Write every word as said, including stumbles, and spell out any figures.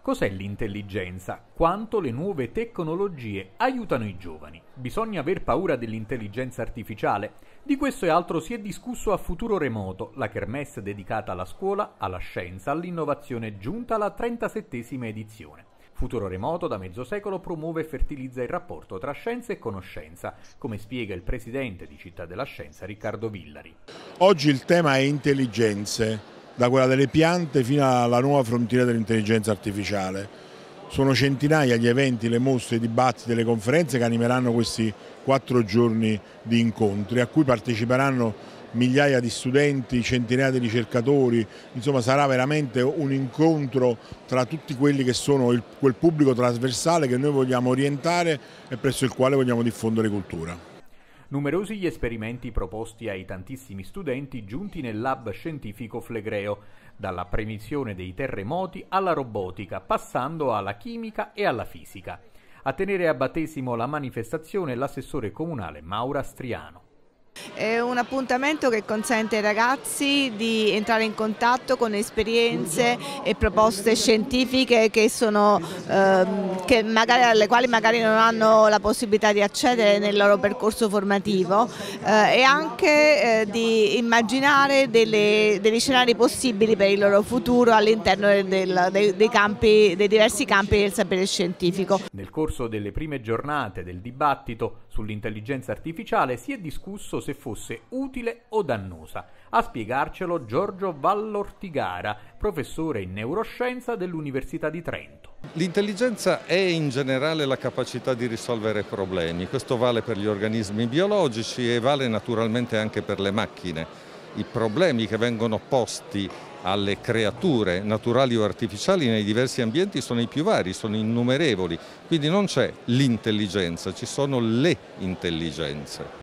Cos'è l'intelligenza? Quanto le nuove tecnologie aiutano i giovani? Bisogna aver paura dell'intelligenza artificiale? Di questo e altro si è discusso a Futuro Remoto, la kermesse dedicata alla scuola, alla scienza, all'innovazione giunta alla trentasettesima edizione. Futuro Remoto da mezzo secolo promuove e fertilizza il rapporto tra scienza e conoscenza, come spiega il presidente di Città della Scienza Riccardo Villari. Oggi il tema è intelligenze, da quella delle piante fino alla nuova frontiera dell'intelligenza artificiale. Sono centinaia gli eventi, le mostre, i dibattiti, le conferenze che animeranno questi quattro giorni di incontri, a cui parteciperanno migliaia di studenti, centinaia di ricercatori. Insomma, sarà veramente un incontro tra tutti quelli che sono il, quel pubblico trasversale che noi vogliamo orientare e presso il quale vogliamo diffondere cultura. Numerosi gli esperimenti proposti ai tantissimi studenti giunti nel lab scientifico Flegreo, dalla previsione dei terremoti alla robotica, passando alla chimica e alla fisica. A tenere a battesimo la manifestazione l'assessore comunale Maura Striano. È un appuntamento che consente ai ragazzi di entrare in contatto con esperienze e proposte scientifiche che sono, ehm, che magari, alle quali magari non hanno la possibilità di accedere nel loro percorso formativo eh, e anche eh, di immaginare delle, degli scenari possibili per il loro futuro all'interno del, dei, dei, campi, dei diversi campi del sapere scientifico. Nel corso delle prime giornate del dibattito sull'intelligenza artificiale si è discusso se fosse utile o dannosa. A spiegarcelo Giorgio Vallortigara, professore in neuroscienza dell'Università di Trento. L'intelligenza è in generale la capacità di risolvere problemi. Questo vale per gli organismi biologici e vale naturalmente anche per le macchine. I problemi che vengono posti alle creature naturali o artificiali nei diversi ambienti sono i più vari, sono innumerevoli, quindi non c'è l'intelligenza, ci sono le intelligenze.